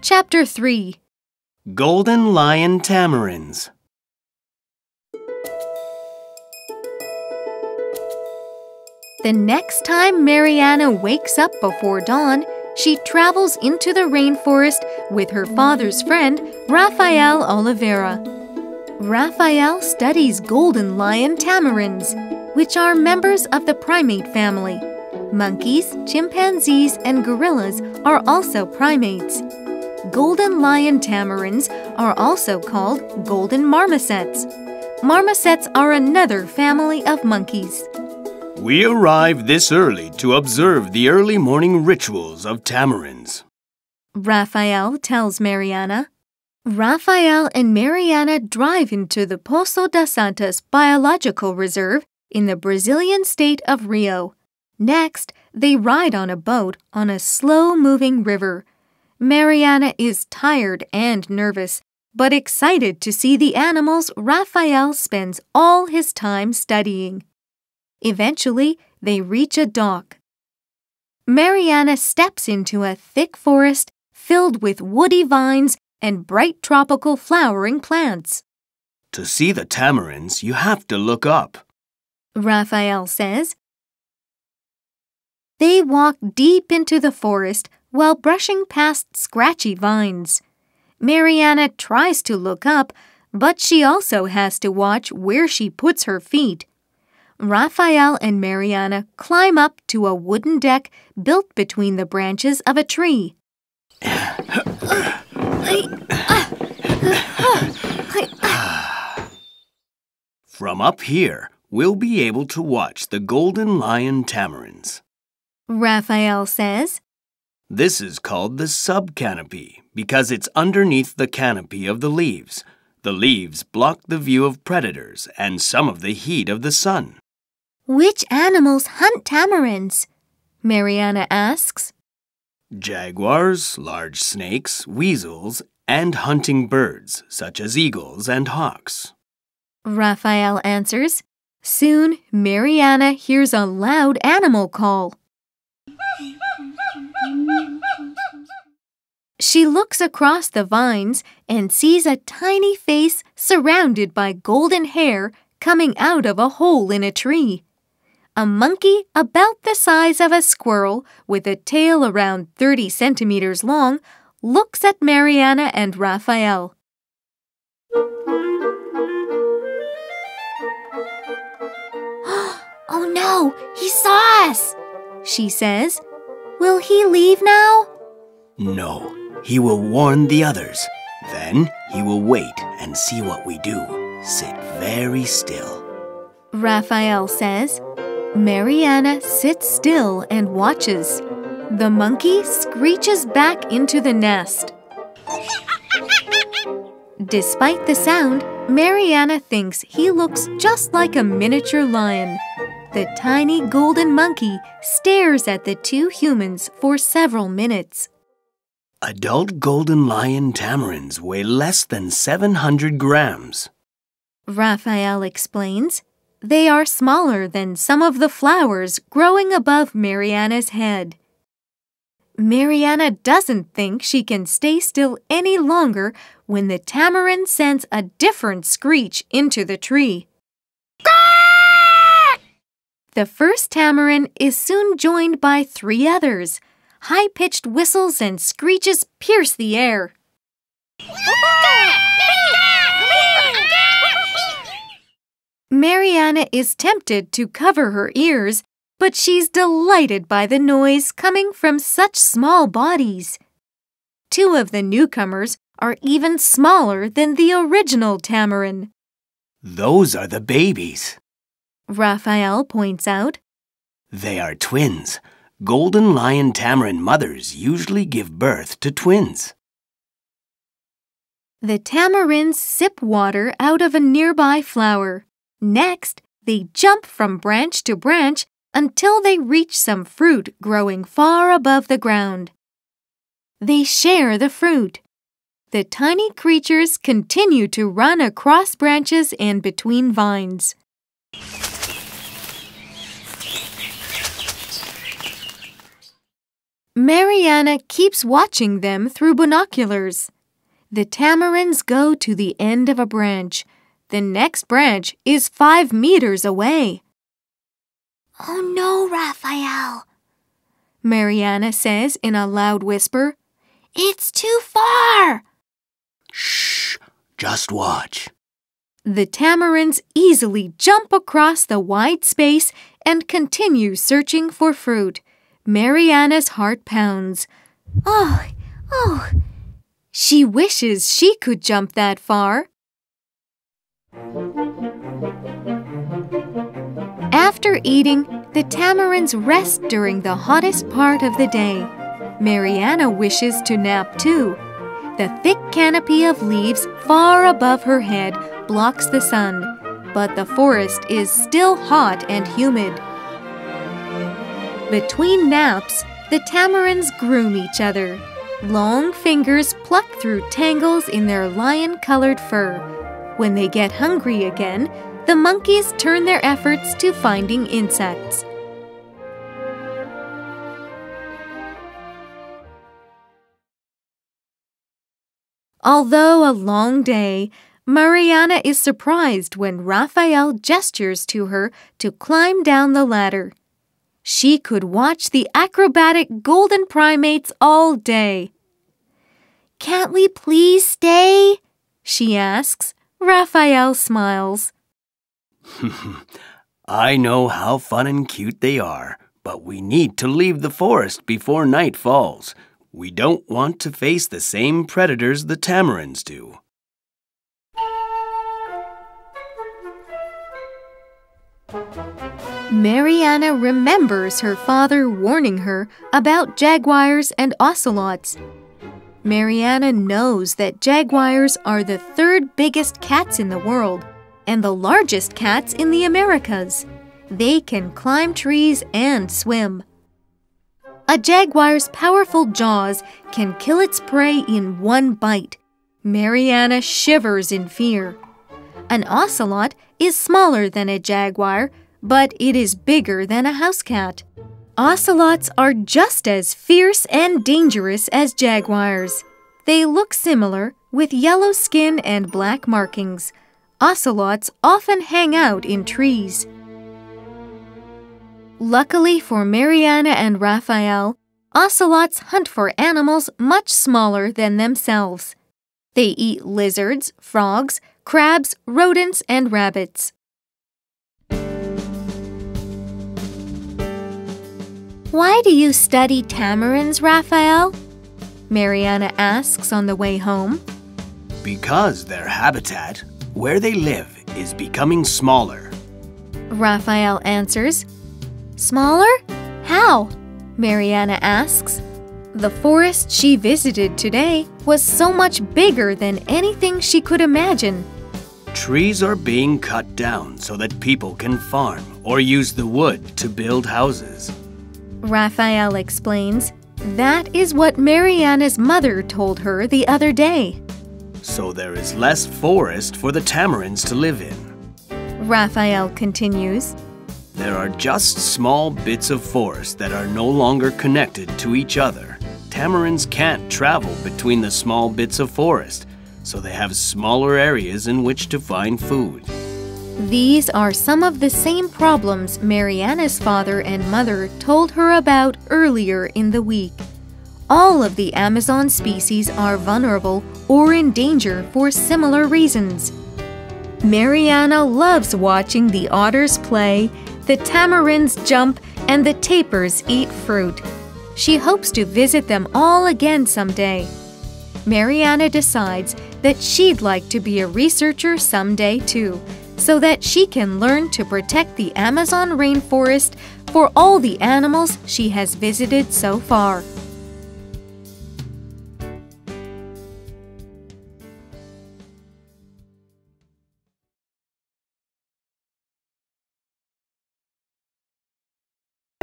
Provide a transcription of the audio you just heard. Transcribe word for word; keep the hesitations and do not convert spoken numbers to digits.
Chapter three. Golden Lion Tamarinds. The next time Mariana wakes up before dawn, she travels into the rainforest with her father's friend, Rafael Oliveira. Rafael studies golden lion tamarins, which are members of the primate family. Monkeys, chimpanzees, and gorillas are also primates. Golden lion tamarins are also called golden marmosets. Marmosets are another family of monkeys. We arrived this early to observe the early morning rituals of tamarins. Rafael tells Mariana. Rafael and Mariana drive into the Poço das Santas Biological Reserve in the Brazilian state of Rio. Next, they ride on a boat on a slow-moving river. Mariana is tired and nervous, but excited to see the animals Rafael spends all his time studying. Eventually, they reach a dock. Mariana steps into a thick forest filled with woody vines and bright tropical flowering plants. To see the tamarins, you have to look up, Rafael says. They walk deep into the forest while brushing past scratchy vines. Mariana tries to look up, but she also has to watch where she puts her feet. Rafael and Mariana climb up to a wooden deck built between the branches of a tree. From up here, we'll be able to watch the golden lion tamarins, Rafael says. This is called the subcanopy because it's underneath the canopy of the leaves. The leaves block the view of predators and some of the heat of the sun. Which animals hunt tamarins? Mariana asks. Jaguars, large snakes, weasels, and hunting birds such as eagles and hawks, Rafael answers. Soon, Mariana hears a loud animal call. She looks across the vines and sees a tiny face surrounded by golden hair coming out of a hole in a tree. A monkey about the size of a squirrel with a tail around thirty centimeters long looks at Mariana and Rafael. Oh no, he saw us, she says. Will he leave now? No, he will warn the others. Then he will wait and see what we do. Sit very still, Rafael says. Mariana sits still and watches. The monkey screeches back into the nest. Despite the sound, Mariana thinks he looks just like a miniature lion. The tiny golden monkey stares at the two humans for several minutes. Adult golden lion tamarins weigh less than seven hundred grams, Rafael explains. They are smaller than some of the flowers growing above Mariana's head. Mariana doesn't think she can stay still any longer when the tamarin sends a different screech into the tree. The first tamarin is soon joined by three others. High-pitched whistles and screeches pierce the air. Mariana is tempted to cover her ears, but she's delighted by the noise coming from such small bodies. Two of the newcomers are even smaller than the original tamarin. Those are the babies, Rafael points out. They are twins. Golden lion tamarin mothers usually give birth to twins. The tamarins sip water out of a nearby flower. Next, they jump from branch to branch until they reach some fruit growing far above the ground. They share the fruit. The tiny creatures continue to run across branches and between vines. Mariana keeps watching them through binoculars. The tamarins go to the end of a branch. The next branch is five meters away. "Oh no, Raphael," Mariana says in a loud whisper. "It's too far." Shh, just watch. The tamarins easily jump across the wide space and continue searching for fruit. Mariana's heart pounds. Oh, oh. She wishes she could jump that far. After eating, the tamarins rest during the hottest part of the day. Mariana wishes to nap too. The thick canopy of leaves far above her head blocks the sun, but the forest is still hot and humid. Between naps, the tamarins groom each other. Long fingers pluck through tangles in their lion-colored fur. When they get hungry again, the monkeys turn their efforts to finding insects. Although a long day, Mariana is surprised when Raphael gestures to her to climb down the ladder. She could watch the acrobatic golden primates all day. "Can't we please stay?" she asks. Raphael smiles. I know how fun and cute they are, but we need to leave the forest before night falls. We don't want to face the same predators the tamarins do. Mariana remembers her father warning her about jaguars and ocelots. Mariana knows that jaguars are the third biggest cats in the world and the largest cats in the Americas. They can climb trees and swim. A jaguar's powerful jaws can kill its prey in one bite. Mariana shivers in fear. An ocelot is smaller than a jaguar, but it is bigger than a house cat. Ocelots are just as fierce and dangerous as jaguars. They look similar, with yellow skin and black markings. Ocelots often hang out in trees. Luckily for Mariana and Raphael, ocelots hunt for animals much smaller than themselves. They eat lizards, frogs, crabs, rodents, and rabbits. "Why do you study tamarins, Raphael?" Mariana asks on the way home. Because their habitat, where they live, is becoming smaller. Raphael answers. "Smaller? How?" Mariana asks. The forest she visited today was so much bigger than anything she could imagine. Trees are being cut down so that people can farm or use the wood to build houses. Raphael explains. That is what Mariana's mother told her the other day. So there is less forest for the tamarins to live in. Raphael continues. There are just small bits of forest that are no longer connected to each other. Tamarins can't travel between the small bits of forest, so they have smaller areas in which to find food. These are some of the same problems Mariana's father and mother told her about earlier in the week. All of the Amazon species are vulnerable or in danger for similar reasons. Mariana loves watching the otters play, the tamarins jump, and the tapirs eat fruit. She hopes to visit them all again someday. Mariana decides that she'd like to be a researcher someday too, so that she can learn to protect the Amazon rainforest for all the animals she has visited so far.